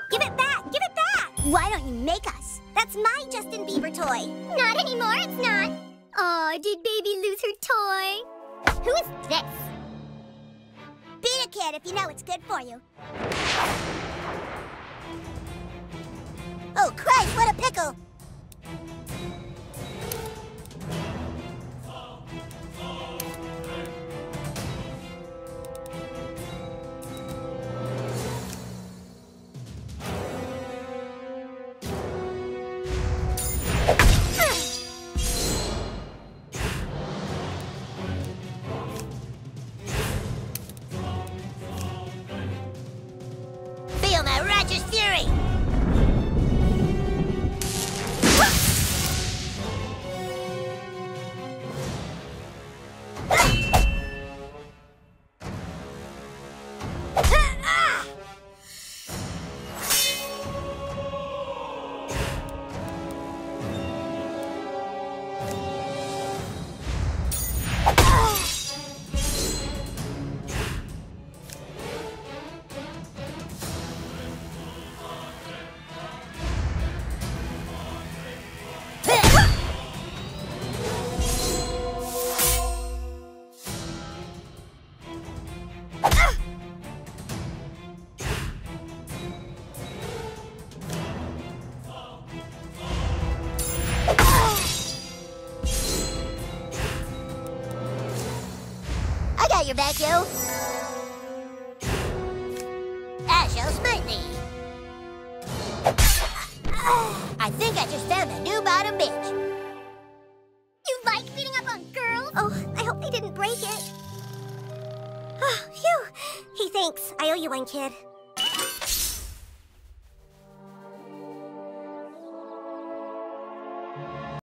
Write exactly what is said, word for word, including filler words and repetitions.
Give it back! Give it back! Why don't you make us? That's my Justin Bieber toy. Not anymore, it's not. Aw, did baby lose her toy? Who is this? Beat a kid if you know it's good for you. Oh, Christ, what a pickle! Feel my righteous fury! I got your back, yo. I shall smite thee. I think I just found a new bottom bitch. You like beating up on girls? Oh, I hope they didn't break it. Oh, phew. Hey, thanks. I owe you one, kid.